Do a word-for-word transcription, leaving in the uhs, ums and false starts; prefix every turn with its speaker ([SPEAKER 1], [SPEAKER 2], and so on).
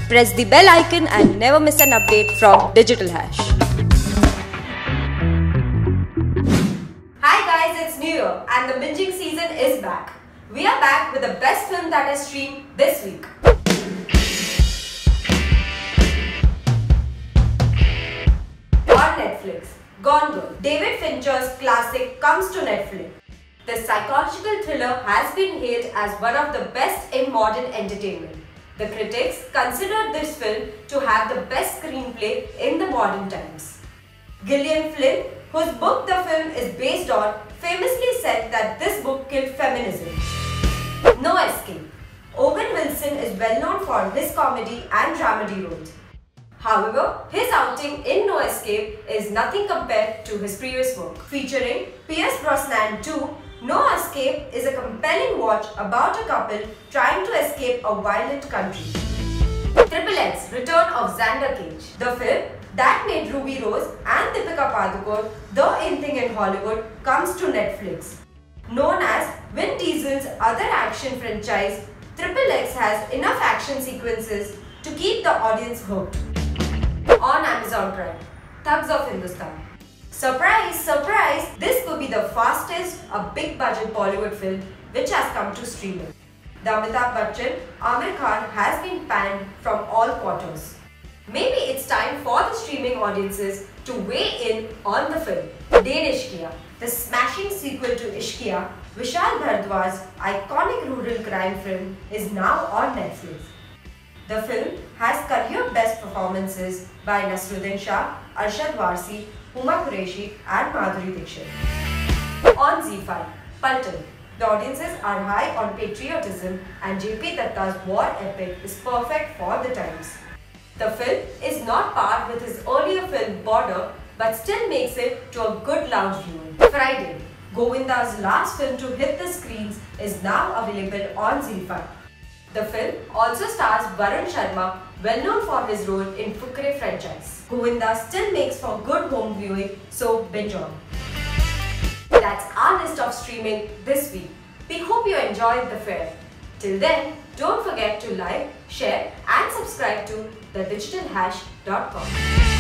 [SPEAKER 1] Press the bell icon and never miss an update from Digital Hash.
[SPEAKER 2] Hi guys, it's New Year and the binging season is back. We are back with the best film that has streamed this week. On Netflix, Gone Girl, David Fincher's classic, comes to Netflix. The psychological thriller has been hailed as one of the best in modern entertainment. The critics consider this film to have the best screenplay in the modern times. Gillian Flynn, whose book the film is based on, famously said that this book killed feminism. No Escape. Owen Wilson is well known for his comedy and dramedy roles. However, his outing in No Escape is nothing compared to his previous work. Featuring Pierce Brosnan too, No Escape is a compelling watch about a couple trying to escape a violent country. Triple X, Return of Xander Cage. The film that made Ruby Rose and Deepika Padukone the in thing in Hollywood comes to Netflix. Known as Vin Diesel's other action franchise, Triple X has enough action sequences to keep the audience hooked. On Amazon Prime, Thugs of Hindustan. Surprise, surprise! This could be the fastest a big budget Bollywood film which has come to streaming. The Amitabh Bachchan Amir Khan has been panned from all quarters. Maybe it's time for the streaming audiences to weigh in on the film. Ded Ishqiya, the smashing sequel to Ishqiya, Vishal Bhardwaj's iconic rural crime film, is now on Netflix. The film has career best performances by Nasruddin Shah, Arshad Warsi, Huma Qureshi and Madhuri Dixit. On Z five, Paltan. The audiences are high on patriotism and J P Datta's war epic is perfect for the times. The film is not par with his earlier film Border but still makes it to a good lounge viewing. Friday, Govinda's last film to hit the screens, is now available on Z five. The film also stars Varun Sharma, well known for his role in Fukre franchise. Govinda still makes for good home viewing, so binge on. That's our list of streaming this week. We hope you enjoyed the fair. Till then, don't forget to like, share and subscribe to the digital hash dot com.